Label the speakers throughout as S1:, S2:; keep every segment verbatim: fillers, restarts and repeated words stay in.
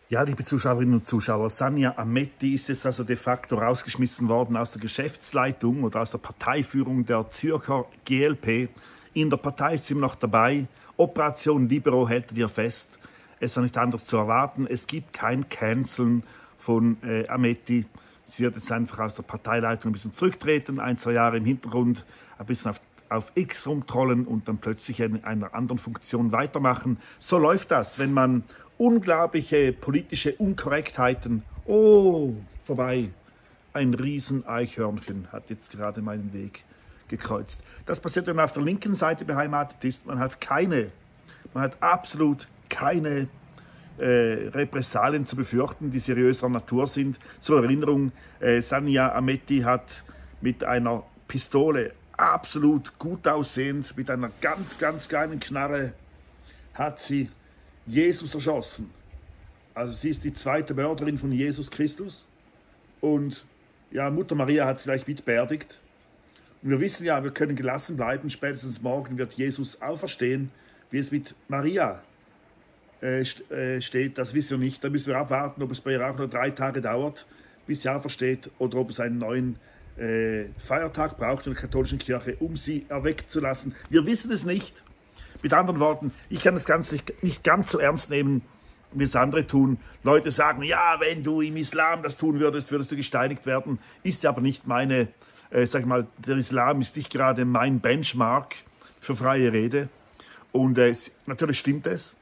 S1: Ja, liebe Zuschauerinnen und Zuschauer, Sania Ametti ist jetzt also de facto rausgeschmissen worden aus der Geschäftsleitung oder aus der Parteiführung der Zürcher G L P. In der Partei ist sie immer noch dabei. Operation Libero hält ihr fest. Es war nicht anders zu erwarten. Es gibt kein Canceln von äh, Ametti. Sie wird jetzt einfach aus der Parteileitung ein bisschen zurücktreten, ein, zwei Jahre im Hintergrund, ein bisschen auf, auf X rumtrollen und dann plötzlich in einer anderen Funktion weitermachen. So läuft das, wenn man unglaubliche politische Unkorrektheiten, oh, vorbei, ein Riesen-Eichhörnchen hat jetzt gerade meinen Weg gekreuzt. Das passiert, wenn man auf der linken Seite beheimatet ist. Man hat keine, man hat absolut keine äh, Repressalien zu befürchten, die seriöser Natur sind. Zur Erinnerung, äh, Sania Ametti hat mit einer Pistole absolut gut aussehend, mit einer ganz, ganz kleinen Knarre, hat sie Jesus erschossen. Also sie ist die zweite Mörderin von Jesus Christus. Und ja, Mutter Maria hat sie gleich mit beerdigt. Und wir wissen ja, wir können gelassen bleiben. Spätestens morgen wird Jesus auferstehen. Wie es mit Maria äh, steht, das wissen wir nicht. Da müssen wir abwarten, ob es bei ihr auch noch drei Tage dauert, bis sie aufersteht, oder ob es einen neuen äh, Feiertag braucht in der katholischen Kirche, um sie erweckt zu lassen. Wir wissen es nicht. Mit anderen Worten, ich kann das Ganze nicht ganz so ernst nehmen, wie es andere tun. Leute sagen, ja, wenn du im Islam das tun würdest, würdest du gesteinigt werden. Ist aber nicht meine, äh, sag ich mal, der Islam ist nicht gerade mein Benchmark für freie Rede. Und äh, natürlich stimmt es.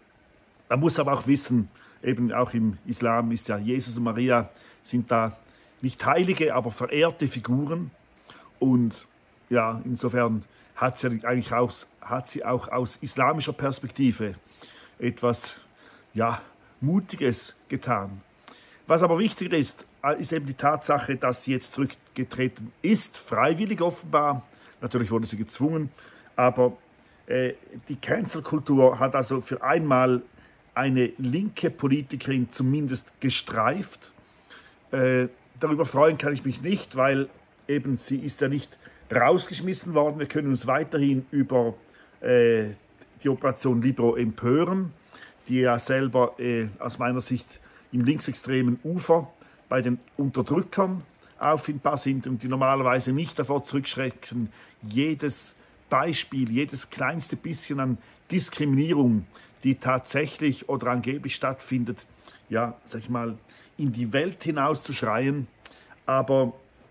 S1: Man muss aber auch wissen, eben auch im Islam ist ja Jesus und Maria sind da nicht heilige, aber verehrte Figuren. Und ja, insofern hat sie eigentlich aus, hat sie auch aus islamischer Perspektive etwas ja, Mutiges getan. Was aber wichtiger ist, ist eben die Tatsache, dass sie jetzt zurückgetreten ist, freiwillig offenbar. Natürlich wurde sie gezwungen, aber äh, die Cancel-Kultur hat also für einmal eine linke Politikerin zumindest gestreift. Äh, darüber freuen kann ich mich nicht, weil eben sie ist ja nicht rausgeschmissen worden. Wir können uns weiterhin über äh, die Operation Libero empören, die ja selber äh, aus meiner Sicht im linksextremen Ufer bei den Unterdrückern auffindbar sind und die normalerweise nicht davor zurückschrecken, jedes Beispiel, jedes kleinste bisschen an Diskriminierung, die tatsächlich oder angeblich stattfindet, ja, sag ich mal, in die Welt hinauszuschreien. Aber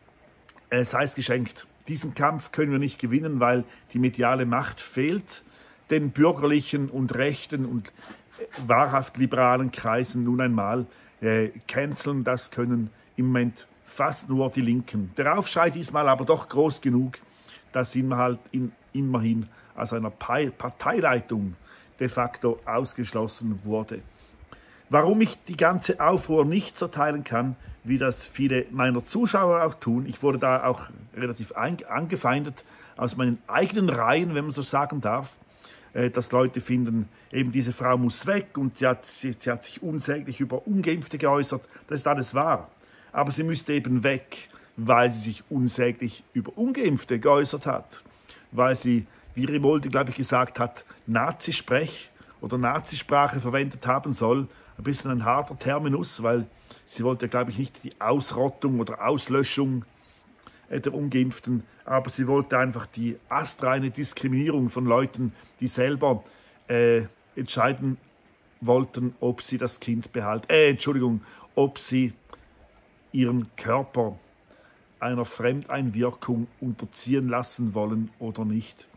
S1: es heißt geschenkt. Diesen Kampf können wir nicht gewinnen, weil die mediale Macht fehlt den bürgerlichen und rechten und wahrhaft liberalen Kreisen nun einmal. Äh, canceln, das können im Moment fast nur die Linken. Der Aufschrei diesmal aber doch groß genug, dass ihn halt in, immerhin aus einer Parteileitung de facto ausgeschlossen wurde. Warum ich die ganze Aufruhr nicht so teilen kann, wie das viele meiner Zuschauer auch tun. Ich wurde da auch relativ angefeindet aus meinen eigenen Reihen, wenn man so sagen darf, äh, dass Leute finden, eben diese Frau muss weg und sie hat, sie, sie hat sich unsäglich über Ungeimpfte geäußert. Das ist alles wahr. Aber sie müsste eben weg, weil sie sich unsäglich über Ungeimpfte geäußert hat. Weil sie, wie Rimoldi, glaube ich, gesagt hat, Nazisprech oder Nazisprache verwendet haben soll. Ein bisschen ein harter Terminus, weil sie wollte, glaube ich, nicht die Ausrottung oder Auslöschung der Ungeimpften, aber sie wollte einfach die astreine Diskriminierung von Leuten, die selber äh, entscheiden wollten, ob sie das Kind behalten, äh, Entschuldigung, ob sie ihren Körper einer Fremdeinwirkung unterziehen lassen wollen oder nicht.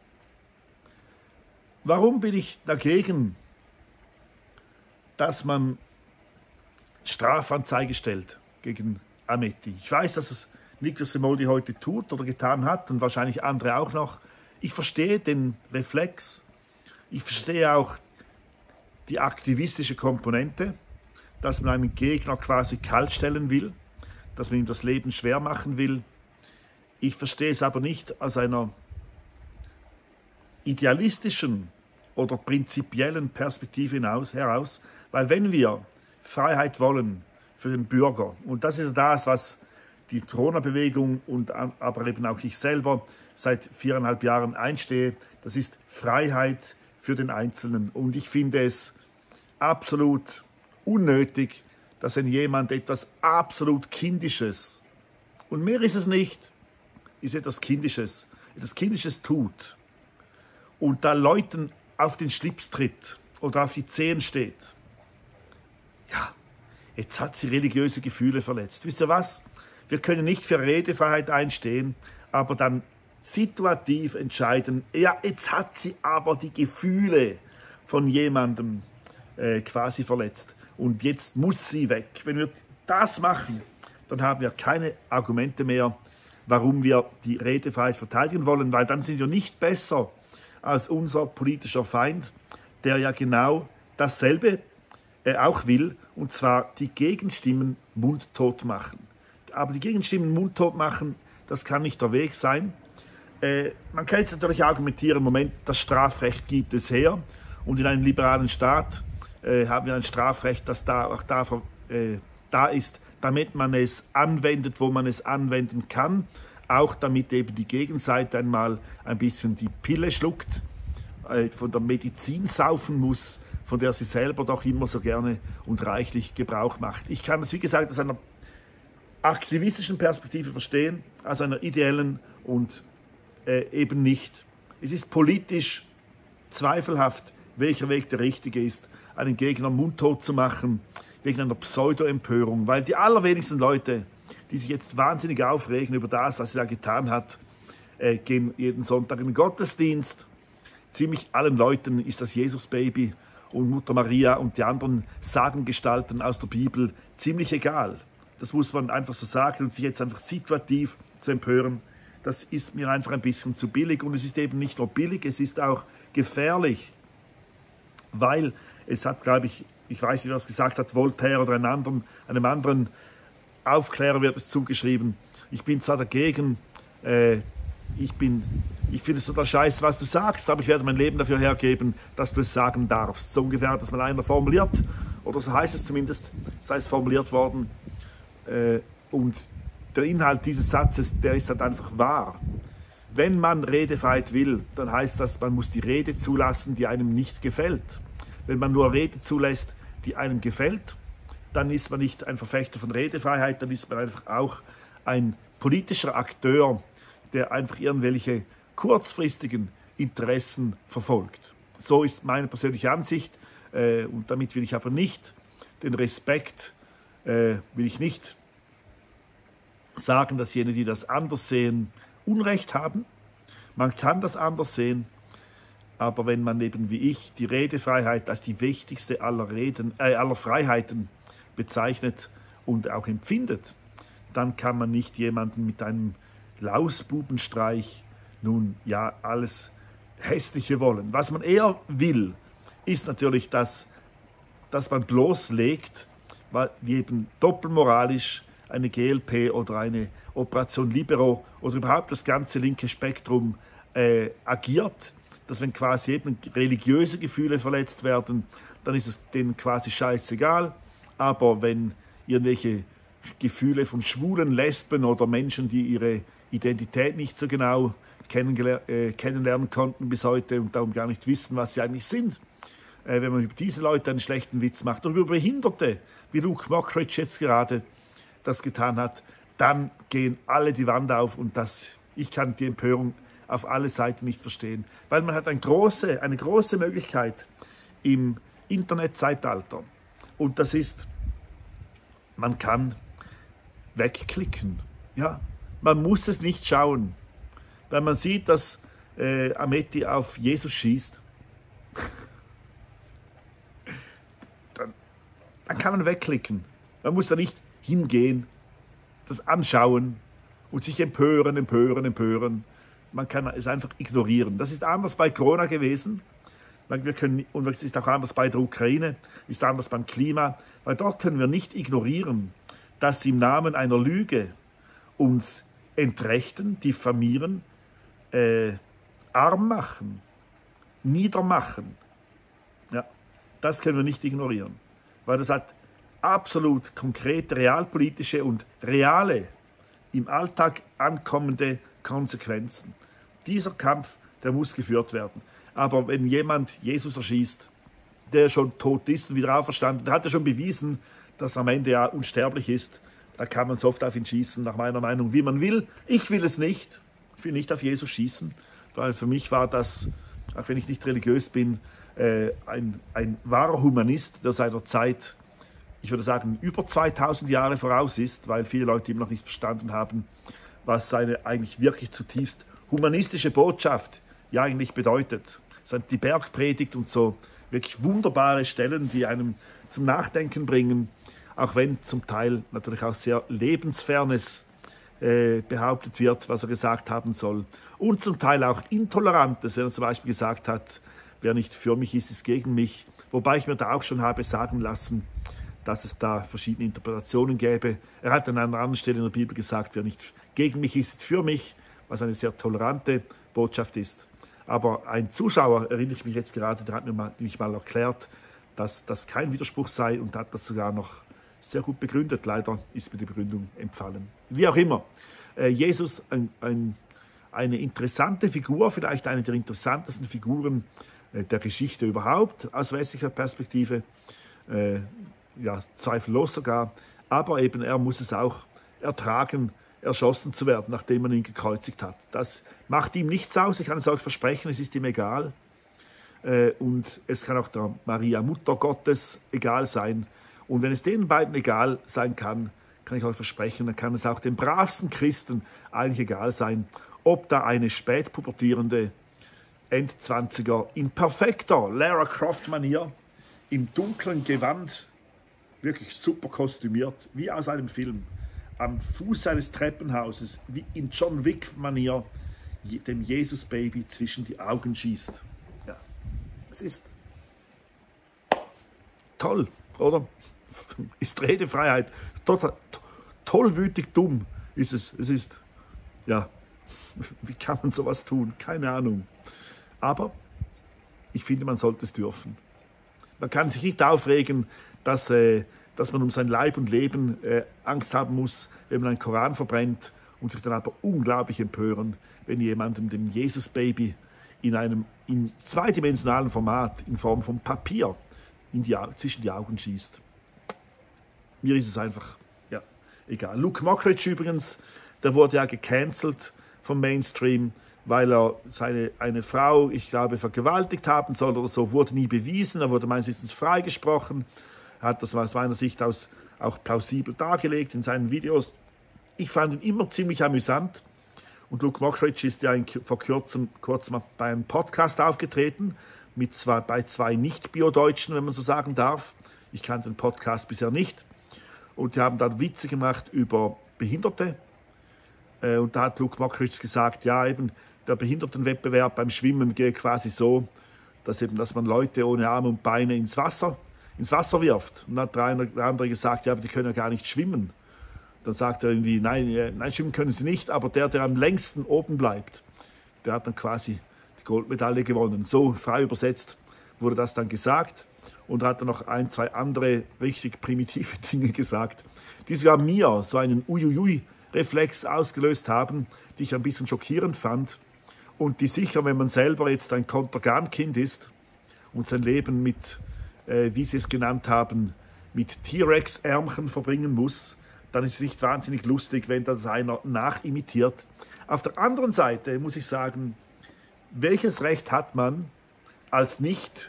S1: Warum bin ich dagegen, dass man Strafanzeige stellt gegen Ametti? Ich weiß, dass es Niklas Rimoldi heute tut oder getan hat und wahrscheinlich andere auch noch. Ich verstehe den Reflex, ich verstehe auch die aktivistische Komponente, dass man einen Gegner quasi kaltstellen will, dass man ihm das Leben schwer machen will. Ich verstehe es aber nicht aus einer idealistischen oder prinzipiellen Perspektive hinaus, heraus, weil wenn wir Freiheit wollen für den Bürger, und das ist das, was die Corona-Bewegung und aber eben auch ich selber seit viereinhalb Jahren einstehe, das ist Freiheit für den Einzelnen. Und ich finde es absolut unnötig, dass wenn jemand etwas absolut Kindisches, und mehr ist es nicht, ist etwas Kindisches, etwas Kindisches tut und da Leuten auf den Schlips tritt oder auf die Zehen steht. Ja, jetzt hat sie religiöse Gefühle verletzt. Wisst ihr was? Wir können nicht für Redefreiheit einstehen, aber dann situativ entscheiden, ja, jetzt hat sie aber die Gefühle von jemandem äh, quasi verletzt und jetzt muss sie weg. Wenn wir das machen, dann haben wir keine Argumente mehr, warum wir die Redefreiheit verteidigen wollen, weil dann sind wir nicht besser als unser politischer Feind, der ja genau dasselbe äh, auch will, und zwar die Gegenstimmen mundtot machen. Aber die Gegenstimmen mundtot machen, das kann nicht der Weg sein. Äh, man kann jetzt natürlich argumentieren, im Moment, das Strafrecht gibt es her und in einem liberalen Staat äh, haben wir ein Strafrecht, das da auch da, äh, da ist, damit man es anwendet, wo man es anwenden kann, auch damit eben die Gegenseite einmal ein bisschen die Pille schluckt, äh, von der Medizin saufen muss, von der sie selber doch immer so gerne und reichlich Gebrauch macht. Ich kann das, wie gesagt, aus einer aktivistischen Perspektive verstehen, aus einer ideellen und äh, eben nicht. Es ist politisch zweifelhaft, welcher Weg der richtige ist, einen Gegner mundtot zu machen, wegen einer Pseudo-Empörung, weil die allerwenigsten Leute, die sich jetzt wahnsinnig aufregen über das, was sie da getan hat, äh, gehen jeden Sonntag in den Gottesdienst. Ziemlich allen Leuten ist das Jesus-Baby und Mutter Maria und die anderen Sagengestalten aus der Bibel ziemlich egal. Das muss man einfach so sagen, und sich jetzt einfach situativ zu empören, das ist mir einfach ein bisschen zu billig. Und es ist eben nicht nur billig, es ist auch gefährlich, weil es hat, glaube ich, ich weiß nicht, was gesagt hat, Voltaire oder einem anderen, einem anderen Aufklärer wird es zugeschrieben, ich bin zwar dagegen, äh, ich, bin, ich finde es total scheiße, was du sagst, aber ich werde mein Leben dafür hergeben, dass du es sagen darfst. So ungefähr hat das mal einer formuliert, oder so heißt es zumindest, sei es formuliert worden. Äh, und der Inhalt dieses Satzes, der ist halt einfach wahr. Wenn man Redefreiheit will, dann heißt das, man muss die Rede zulassen, die einem nicht gefällt. Wenn man nur Rede zulässt, die einem gefällt, dann ist man nicht ein Verfechter von Redefreiheit, dann ist man einfach auch ein politischer Akteur, der einfach irgendwelche kurzfristigen Interessen verfolgt. So ist meine persönliche Ansicht, äh, und damit will ich aber nicht den Respekt, äh, will ich nicht sagen, dass jene, die das anders sehen, Unrecht haben. Man kann das anders sehen, aber wenn man eben wie ich die Redefreiheit als die wichtigste aller, Reden, äh, aller Freiheiten bezeichnet und auch empfindet, dann kann man nicht jemanden mit einem Lausbubenstreich nun ja alles Hässliche wollen. Was man eher will, ist natürlich, dass, dass man bloßlegt, weil eben doppelmoralisch eine G L P oder eine Operation Libero oder überhaupt das ganze linke Spektrum äh, agiert, dass wenn quasi eben religiöse Gefühle verletzt werden, dann ist es denen quasi scheißegal. Aber wenn irgendwelche Gefühle von Schwulen, Lesben oder Menschen, die ihre Identität nicht so genau äh, kennenlernen konnten bis heute und darum gar nicht wissen, was sie eigentlich sind, äh, wenn man über diese Leute einen schlechten Witz macht oder über Behinderte, wie Luke Mockridge jetzt gerade das getan hat, dann gehen alle die Wand auf, und das, ich kann die Empörung auf alle Seiten nicht verstehen, weil man hat eine große, eine große Möglichkeit im Internetzeitalter, und das ist, man kann wegklicken. Ja, man muss es nicht schauen, weil man sieht, dass äh, Ametti auf Jesus schießt. dann, dann kann man wegklicken. Man muss da nicht hingehen, das anschauen und sich empören, empören, empören. Man kann es einfach ignorieren. Das ist anders bei Corona gewesen. Wir können, und es ist auch anders bei der Ukraine, ist anders beim Klima, weil dort können wir nicht ignorieren, dass sie im Namen einer Lüge uns entrechten, diffamieren, äh, arm machen, niedermachen. Ja, das können wir nicht ignorieren, weil das hat absolut konkrete, realpolitische und reale, im Alltag ankommende Konsequenzen. Dieser Kampf, der muss geführt werden. Aber wenn jemand Jesus erschießt, der schon tot ist und wieder auferstanden, der hat ja schon bewiesen, dass er am Ende ja unsterblich ist. Da kann man so oft auf ihn schießen, nach meiner Meinung, wie man will. Ich will es nicht. Ich will nicht auf Jesus schießen, weil für mich war das, auch wenn ich nicht religiös bin, äh, ein, ein wahrer Humanist, der seiner Zeit, ich würde sagen, über zweitausend Jahre voraus ist, weil viele Leute immer noch nicht verstanden haben, was seine eigentlich wirklich zutiefst humanistische Botschaft ja eigentlich bedeutet. Die Bergpredigt und so wirklich wunderbare Stellen, die einem zum Nachdenken bringen, auch wenn zum Teil natürlich auch sehr Lebensfernes äh, behauptet wird, was er gesagt haben soll. Und zum Teil auch Intolerantes, wenn er zum Beispiel gesagt hat, wer nicht für mich ist, ist gegen mich. Wobei ich mir da auch schon habe sagen lassen, dass es da verschiedene Interpretationen gäbe. Er hat an einer anderen Stelle in der Bibel gesagt, wer nicht gegen mich ist, ist für mich, was eine sehr tolerante Botschaft ist. Aber ein Zuschauer, erinnere ich mich jetzt gerade, der hat mir mal, mich mal erklärt, dass das kein Widerspruch sei und hat das sogar noch sehr gut begründet. Leider ist mir die Begründung entfallen. Wie auch immer, äh, Jesus, ein, ein, eine interessante Figur, vielleicht eine der interessantesten Figuren äh, der Geschichte überhaupt, aus westlicher Perspektive, äh, ja, zweifellos sogar, aber eben er muss es auch ertragen, erschossen zu werden, nachdem man ihn gekreuzigt hat. Das macht ihm nichts aus, ich kann es euch versprechen, es ist ihm egal. Äh, und es kann auch der Maria, Mutter Gottes, egal sein. Und wenn es den beiden egal sein kann, kann ich euch versprechen, dann kann es auch den bravsten Christen eigentlich egal sein, ob da eine spätpubertierende Endzwanziger in perfekter Lara Croft-Manier, im dunklen Gewand, wirklich super kostümiert, wie aus einem Film, am Fuß eines Treppenhauses, wie in John Wick-Manier, dem Jesus-Baby zwischen die Augen schießt. Ja, es ist toll, oder? Ist Redefreiheit. Total, tollwütig dumm ist es. Es ist, ja, wie kann man sowas tun? Keine Ahnung. Aber ich finde, man sollte es dürfen. Man kann sich nicht aufregen, dass, äh, dass man um sein Leib und Leben äh, Angst haben muss, wenn man einen Koran verbrennt, und sich dann aber unglaublich empören, wenn jemandem dem Jesus-Baby in einem in zweidimensionalen Format, in Form von Papier, in die, zwischen die Augen schießt. Mir ist es einfach, ja, egal. Luke Mockridge übrigens, der wurde ja gecancelt vom Mainstream, weil er seine, eine Frau, ich glaube, vergewaltigt haben soll oder so, wurde nie bewiesen. Er wurde meines Wissens freigesprochen, hat das aus meiner Sicht aus auch plausibel dargelegt in seinen Videos. Ich fand ihn immer ziemlich amüsant. Und Luke Mockridge ist ja in, vor kurzem, kurzem bei einem Podcast aufgetreten, mit zwei, bei zwei Nicht-Bio-Deutschen, wenn man so sagen darf. Ich kannte den Podcast bisher nicht. Und die haben dann Witze gemacht über Behinderte. Äh, und da hat Luke Mockridge gesagt, ja, eben der Behindertenwettbewerb beim Schwimmen geht quasi so, dass, eben, dass man Leute ohne Arme und Beine ins Wasser, ins Wasser wirft. Und dann hat der eine, der andere gesagt, ja, aber die können ja gar nicht schwimmen. Dann sagt er irgendwie, nein, nein, schwimmen können sie nicht, aber der, der am längsten oben bleibt, der hat dann quasi die Goldmedaille gewonnen. So frei übersetzt wurde das dann gesagt. Und hat dann noch ein, zwei andere richtig primitive Dinge gesagt, die sogar mir so einen Uiuiui-Reflex ausgelöst haben, die ich ein bisschen schockierend fand und die sicher, wenn man selber jetzt ein Kontergan-Kind ist und sein Leben mit, äh, wie sie es genannt haben, mit T-Rex-Ärmchen verbringen muss, dann ist es nicht wahnsinnig lustig, wenn das einer nachimitiert. Auf der anderen Seite muss ich sagen, welches Recht hat man als nicht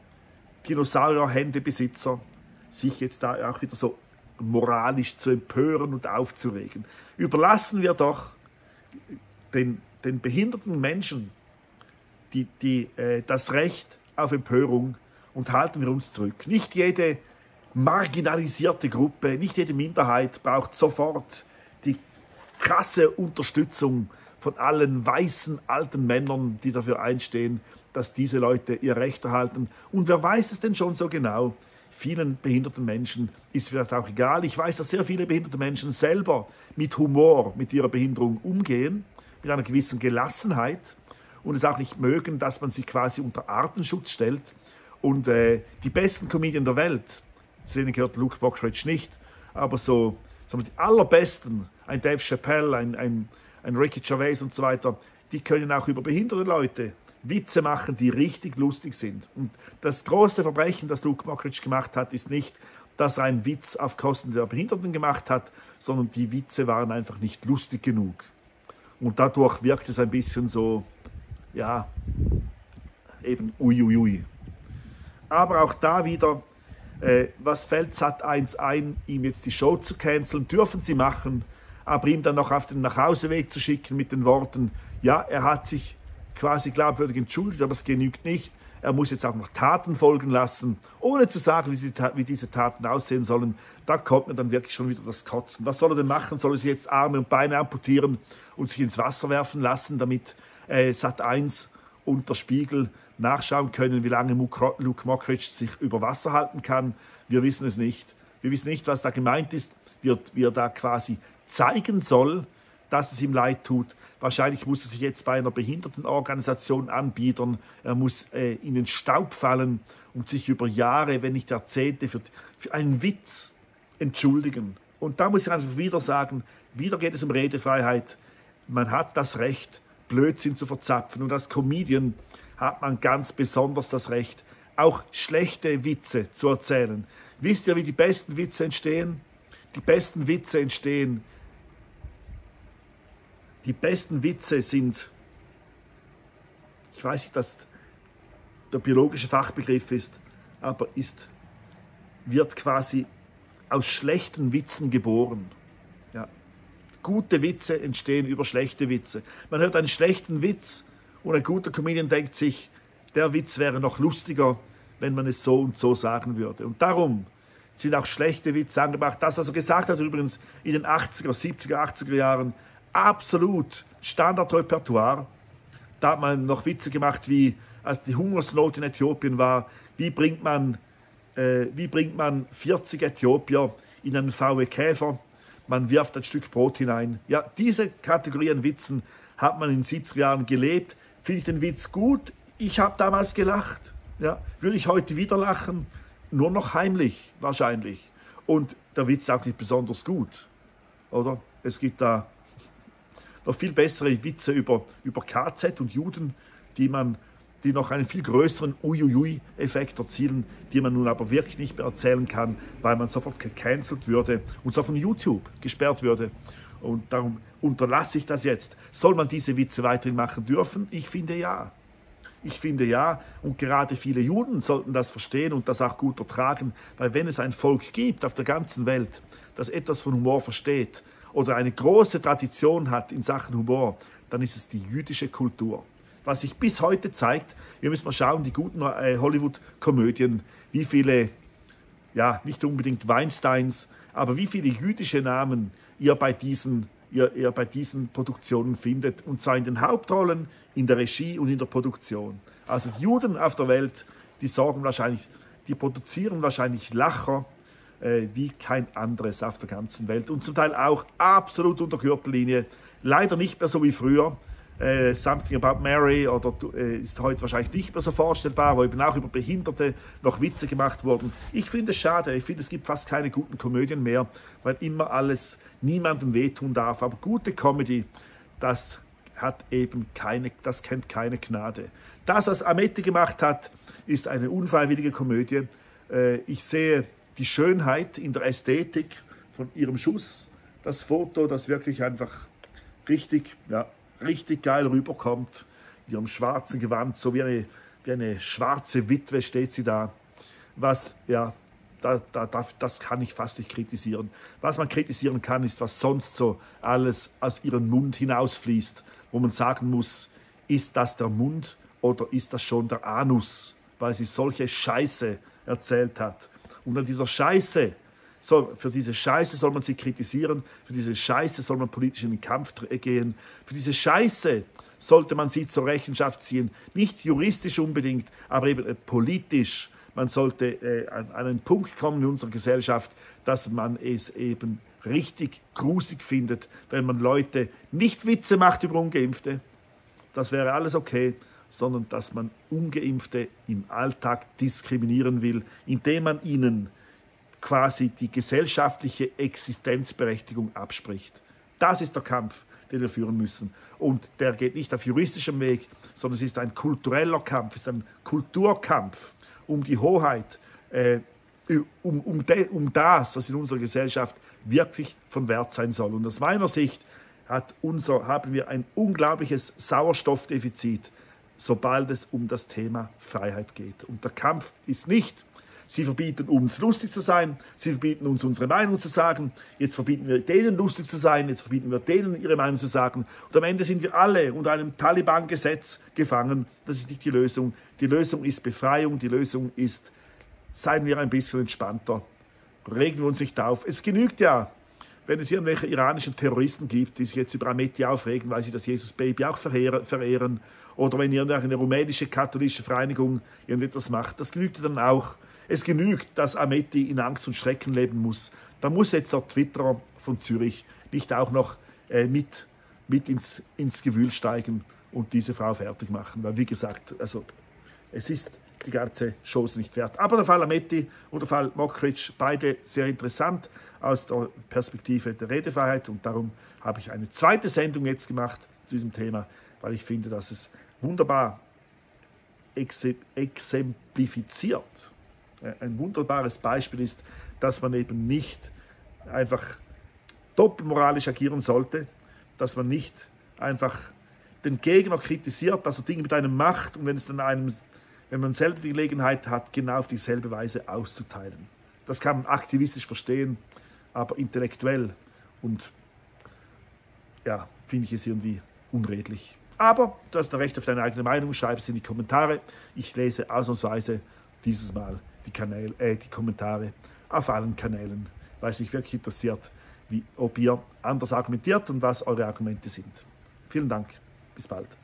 S1: Dinosaurier-Händebesitzer, sich jetzt da auch wieder so moralisch zu empören und aufzuregen? Überlassen wir doch den, den behinderten Menschen die, die, äh, das Recht auf Empörung und halten wir uns zurück. Nicht jede marginalisierte Gruppe, nicht jede Minderheit braucht sofort die krasse Unterstützung von allen weißen alten Männern, die dafür einstehen, dass diese Leute ihr Recht erhalten. Und wer weiß es denn schon so genau? Vielen behinderten Menschen ist vielleicht auch egal. Ich weiß, dass sehr viele behinderte Menschen selber mit Humor mit ihrer Behinderung umgehen, mit einer gewissen Gelassenheit und es auch nicht mögen, dass man sich quasi unter Artenschutz stellt. Und äh, die besten Comedien der Welt, zu denen gehört Luke Mockridge nicht, aber so sagen wir, die allerbesten, ein Dave Chappelle, ein, ein, ein Ricky Gervais und so weiter, die können auch über behinderte Leute Witze machen, die richtig lustig sind. Und das große Verbrechen, das Luke Mockridge gemacht hat, ist nicht, dass er einen Witz auf Kosten der Behinderten gemacht hat, sondern die Witze waren einfach nicht lustig genug. Und dadurch wirkt es ein bisschen so, ja, eben uiuiui. Aber auch da wieder, äh, was fällt Sat eins ein, ihm jetzt die Show zu canceln? Dürfen sie machen, aber ihm dann noch auf den Nachhauseweg zu schicken mit den Worten, ja, er hat sich quasi glaubwürdig entschuldigt, aber es genügt nicht. Er muss jetzt auch noch Taten folgen lassen, ohne zu sagen, wie, sie, wie diese Taten aussehen sollen. Da kommt mir dann wirklich schon wieder das Kotzen. Was soll er denn machen? Soll er sich jetzt Arme und Beine amputieren und sich ins Wasser werfen lassen, damit äh, Sat eins und der Spiegel nachschauen können, wie lange Luke Mockridge sich über Wasser halten kann? Wir wissen es nicht. Wir wissen nicht, was da gemeint ist, wie, wie er da quasi zeigen soll, dass es ihm leid tut. Wahrscheinlich muss er sich jetzt bei einer Behindertenorganisation anbiedern. Er muss äh, in den Staub fallen und sich über Jahre, wenn nicht Jahrzehnte, für, für einen Witz entschuldigen. Und da muss ich einfach wieder sagen, wieder geht es um Redefreiheit. Man hat das Recht, Blödsinn zu verzapfen. Und als Comedian hat man ganz besonders das Recht, auch schlechte Witze zu erzählen. Wisst ihr, wie die besten Witze entstehen? Die besten Witze entstehen Die besten Witze sind, ich weiß nicht, was der biologische Fachbegriff ist, aber ist, wird quasi aus schlechten Witzen geboren. Ja. Gute Witze entstehen über schlechte Witze. Man hört einen schlechten Witz und ein guter Comedian denkt sich, der Witz wäre noch lustiger, wenn man es so und so sagen würde. Und darum sind auch schlechte Witze angebracht. Das, was er gesagt hat übrigens in den achtziger, siebziger, achtziger Jahren, absolut Standardrepertoire. Da hat man noch Witze gemacht, wie als die Hungersnot in Äthiopien war, wie bringt man, äh, wie bringt man vierzig Äthiopier in einen V W Käfer, man wirft ein Stück Brot hinein. Ja, diese Kategorie an Witzen hat man in den siebziger Jahren gelebt. Finde ich den Witz gut? Ich habe damals gelacht. Ja, würde ich heute wieder lachen? Nur noch heimlich, wahrscheinlich. Und der Witz auch nicht besonders gut, oder? Es gibt da noch viel bessere Witze über, über K Z und Juden, die, man, die noch einen viel größeren Uiuiui-Effekt erzielen, die man nun aber wirklich nicht mehr erzählen kann, weil man sofort gecancelt würde und zwar von YouTube gesperrt würde. Und darum unterlasse ich das jetzt. Soll man diese Witze weiterhin machen dürfen? Ich finde ja. Ich finde ja, und gerade viele Juden sollten das verstehen und das auch gut ertragen, weil wenn es ein Volk gibt auf der ganzen Welt, das etwas von Humor versteht, oder eine große Tradition hat in Sachen Humor, dann ist es die jüdische Kultur. Was sich bis heute zeigt, wir müssen mal schauen, die guten äh, Hollywood-Komödien, wie viele, ja, nicht unbedingt Weinsteins, aber wie viele jüdische Namen ihr bei diesen, ihr, ihr bei diesen Produktionen findet. Und zwar in den Hauptrollen, in der Regie und in der Produktion. Also die Juden auf der Welt, die sorgen wahrscheinlich, die produzieren wahrscheinlich Lacher, wie kein anderes auf der ganzen Welt und zum Teil auch absolut unter Gürtellinie. Leider nicht mehr so wie früher. Äh, Something About Mary oder äh, ist heute wahrscheinlich nicht mehr so vorstellbar, wo eben auch über Behinderte noch Witze gemacht wurden. Ich finde es schade. Ich finde, es gibt fast keine guten Komödien mehr, weil immer alles niemandem wehtun darf. Aber gute Comedy, das hat eben keine, das kennt keine Gnade. Das, was Ameti gemacht hat, ist eine unfreiwillige Komödie. Äh, ich sehe die Schönheit in der Ästhetik von ihrem Schuss, das Foto, das wirklich einfach richtig, ja, richtig geil rüberkommt, in ihrem schwarzen Gewand, so wie eine, wie eine schwarze Witwe steht sie da. Was, ja, da, da, das kann ich fast nicht kritisieren. Was man kritisieren kann, ist, was sonst so alles aus ihrem Mund hinausfließt, wo man sagen muss, ist das der Mund oder ist das schon der Anus, weil sie solche Scheiße erzählt hat. Und an dieser Scheiße, soll, für diese Scheiße soll man sie kritisieren, für diese Scheiße soll man politisch in den Kampf gehen, für diese Scheiße sollte man sie zur Rechenschaft ziehen, nicht juristisch unbedingt, aber eben äh, politisch. Man sollte äh, an, an einen Punkt kommen in unserer Gesellschaft, dass man es eben richtig grusig findet, wenn man Leute nicht Witze macht über Ungeimpfte, das wäre alles okay, sondern dass man Ungeimpfte im Alltag diskriminieren will, indem man ihnen quasi die gesellschaftliche Existenzberechtigung abspricht. Das ist der Kampf, den wir führen müssen. Und der geht nicht auf juristischem Weg, sondern es ist ein kultureller Kampf, es ist ein Kulturkampf um die Hoheit, äh, um, um, de, um das, was in unserer Gesellschaft wirklich von Wert sein soll. Und aus meiner Sicht hat unser, haben wir ein unglaubliches Sauerstoffdefizit, sobald es um das Thema Freiheit geht. Und der Kampf ist nicht, sie verbieten uns lustig zu sein, sie verbieten uns unsere Meinung zu sagen, jetzt verbieten wir denen lustig zu sein, jetzt verbieten wir denen ihre Meinung zu sagen. Und am Ende sind wir alle unter einem Taliban-Gesetz gefangen. Das ist nicht die Lösung. Die Lösung ist Befreiung, die Lösung ist, seien wir ein bisschen entspannter, regen wir uns nicht auf. Es genügt ja, wenn es irgendwelche iranischen Terroristen gibt, die sich jetzt über Ameti aufregen, weil sie das Jesus-Baby auch verehren, oder wenn irgendeine rumänische katholische Vereinigung irgendetwas macht, das genügt dann auch. Es genügt, dass Ameti in Angst und Schrecken leben muss. Da muss jetzt der Twitterer von Zürich nicht auch noch äh, mit, mit ins, ins Gewühl steigen und diese Frau fertig machen. Weil, wie gesagt, also, es ist die ganze Chose nicht wert. Aber der Fall Ameti und der Fall Mockridge, beide sehr interessant aus der Perspektive der Redefreiheit. Und darum habe ich eine zweite Sendung jetzt gemacht zu diesem Thema, weil ich finde, dass es wunderbar exemplifiziert, ein wunderbares Beispiel ist, dass man eben nicht einfach doppelmoralisch agieren sollte, dass man nicht einfach den Gegner kritisiert, dass er Dinge mit einem macht und wenn es dann einem, wenn man selber die Gelegenheit hat, genau auf dieselbe Weise auszuteilen. Das kann man aktivistisch verstehen, aber intellektuell und ja, finde ich es irgendwie unredlich. Aber du hast ein Recht auf deine eigene Meinung, schreib es in die Kommentare. Ich lese ausnahmsweise dieses Mal die, Kanäle, äh, die Kommentare auf allen Kanälen, weil es mich wirklich interessiert, wie, ob ihr anders argumentiert und was eure Argumente sind. Vielen Dank, bis bald.